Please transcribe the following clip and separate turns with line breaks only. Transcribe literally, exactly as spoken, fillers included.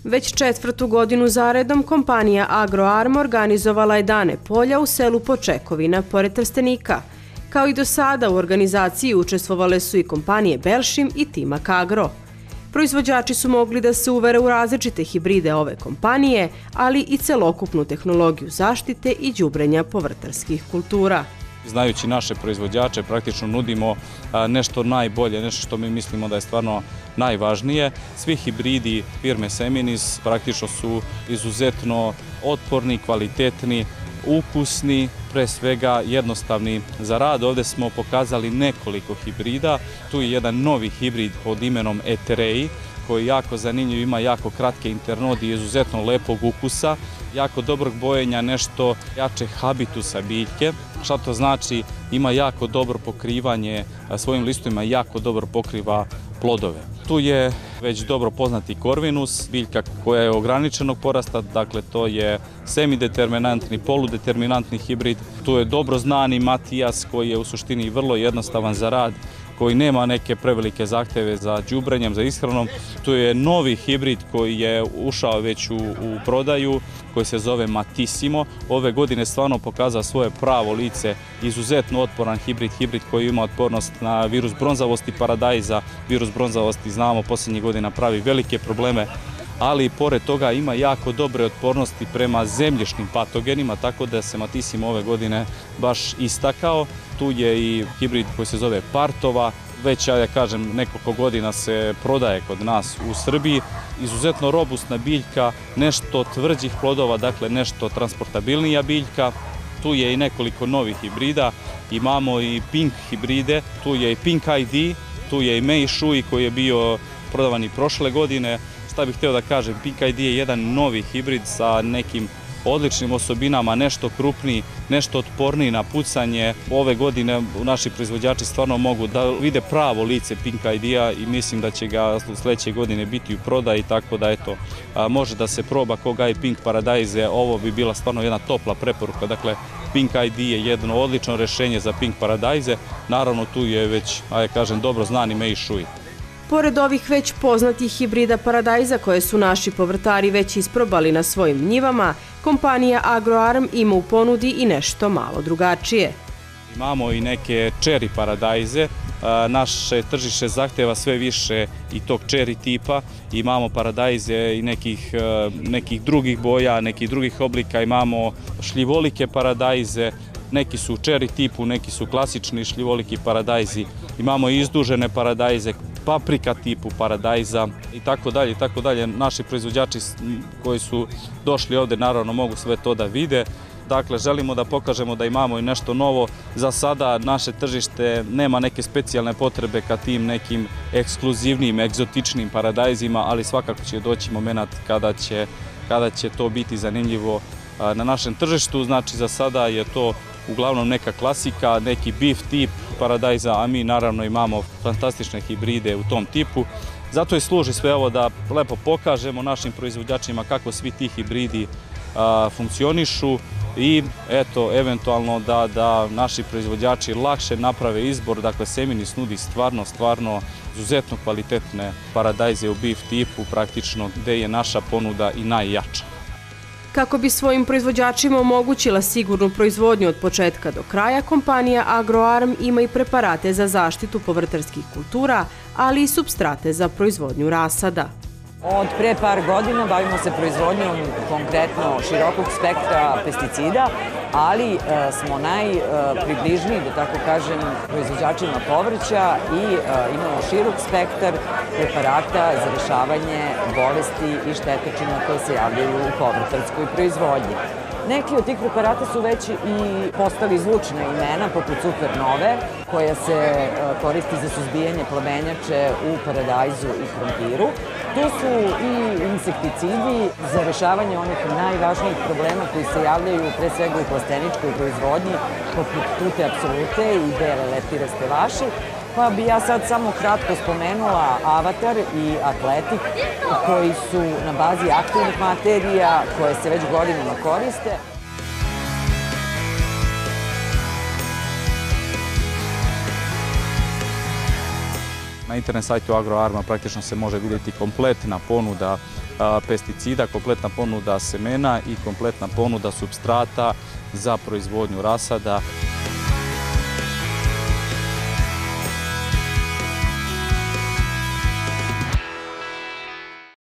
Već četvrtu godinu zaredom kompanija Agroarm organizovala je dane polja u selu Počekovina, pored Trstenika. Kao i do sada u organizaciji učestvovale su i kompanije Belšim i Timak Agro. Proizvođači su mogli da se uvere u različite hibride ove kompanije, ali i celokupnu tehnologiju zaštite i đubrenja povrtarskih kultura.
Znajući naše proizvođače, praktično nudimo nešto najbolje, nešto što mi mislimo da je stvarno najvažnije. Svi hibridi firme Seminis praktično su izuzetno otporni, kvalitetni, ukusni, pre svega jednostavni za rad. Ovdje smo pokazali nekoliko hibrida. Tu je jedan novi hibrid pod imenom Eterei, koji je jako zanimljiv, ima jako kratke internodi, izuzetno lepog ukusa, jako dobrog bojenja, nešto jače habitusa biljke. Šta to znači? Ima jako dobro pokrivanje svojim listovima, jako dobro pokriva plodove. Tu je već dobro poznati Corvinus, biljka koja je ograničenog porasta, dakle to je semideterminantni, poludeterminantni hibrid. Tu je dobro znani Matijas koji je u suštini vrlo jednostavan za rad, koji nema neke prevelike zahteve za đubrenjem, za ishranom. Tu je novi hibrid koji je ušao već u, u prodaju, koji se zove Matissimo. Ove godine stvarno pokazao svoje pravo lice, izuzetno otporan hibrid, hibrid koji ima otpornost na virus bronzavosti paradajza. Virus bronzavosti, znamo, posljednjih godina pravi velike probleme, ali pored toga ima jako dobre otpornosti prema zemljišnim patogenima, tako da se Matissimo ove godine baš istakao. Tu je i hibrid koji se zove Partova, već, ja kažem, nekoliko godina se prodaje kod nas u Srbiji. Izuzetno robustna biljka, nešto tvrđih plodova, dakle nešto transportabilnija biljka. Tu je i nekoliko novih hibrida, imamo i Pink hibride, tu je i Pink I D, tu je i Mei Shui koji je bio prodavan i prošle godine. Šta bih htio da kažem, Pink I D je jedan novi hibrid sa nekim odličnim osobinama, nešto krupniji, nešto otporniji na pucanje. Ove godine naši proizvođači stvarno mogu da vide pravo lice Pink I D-a i mislim da će ga sledeće godine biti u prodaji, tako da eto, može da se proba ko gaji Pink Paradajze. Ovo bi bila stvarno jedna topla preporuka. Dakle, Pink I D je jedno odlično rešenje za Pink Paradajze. Naravno, tu je već, ajde kažem, dobro znani Mei Shui.
Pored ovih već poznatih hibrida paradajza koje su naši povrtari već isprobali na svojim njivama, kompanija Agroarm ima u ponudi i nešto malo drugačije.
Imamo i neke čeri paradajze. Naše tržište zahteva sve više i tog čeri tipa. Imamo paradajze i nekih, nekih drugih boja, nekih drugih oblika. Imamo šljivolike paradajze. Neki su u čeri tipu, neki su klasični šljivoliki paradajzi. Imamo i izdužene paradajze, paprika tipu paradajza i tako dalje i tako dalje. Naši proizvođači koji su došli ovdje naravno mogu sve to da vide. Dakle, želimo da pokažemo da imamo i nešto novo. Za sada naše tržište nema neke specijalne potrebe ka tim nekim ekskluzivnim, egzotičnim paradajzima, ali svakako će doći moment kada će, kada će to biti zanimljivo na našem tržištu. Znači, za sada je to uglavnom neka klasika, neki beef tip paradajza, a mi naravno imamo fantastične hibride u tom tipu. Zato i služi sve ovo da lepo pokažemo našim proizvođačima kako svi ti hibridi a, funkcionišu i eto, eventualno da, da naši proizvođači lakše naprave izbor. Dakle, Seminis nudi stvarno, stvarno izuzetno kvalitetne paradajze u beef tipu, praktično gde je naša ponuda i najjača.
Kako bi svojim proizvođačima omogućila sigurnu proizvodnju od početka do kraja, kompanija Agroarm ima i preparate za zaštitu povrtarskih kultura, ali i supstrate za proizvodnju rasada.
Od pre par godina bavimo se proizvodnjom konkretno širokog spektra pesticida, ali e, smo najpribližniji, da tako kažem, proizvođačima povrća i e, imamo širok spektar preparata za rešavanje bolesti i štetočina koje se javljaju u povrtarskoj proizvodnji. Neki od tih preparata su već i postali zvučna imena, poput Supernove, koja se koristi za suzbijanje plamenjače u paradajzu i krompiru. Tu su i insekticidi za rešavanje onih najvažnijih problema koji se javljaju pre svega u plasteničkoj proizvodnji, poput tute apsolute i bele leptiraste vaši. Pa bi ja sad samo kratko spomenula Avatar i Atletik, koji su na bazi aktivnih materija koje se već godinama koriste.
Na internet sajtu Agroarma praktično se može vidjeti kompletna ponuda pesticida, kompletna ponuda semena i kompletna ponuda supstrata za proizvodnju rasada.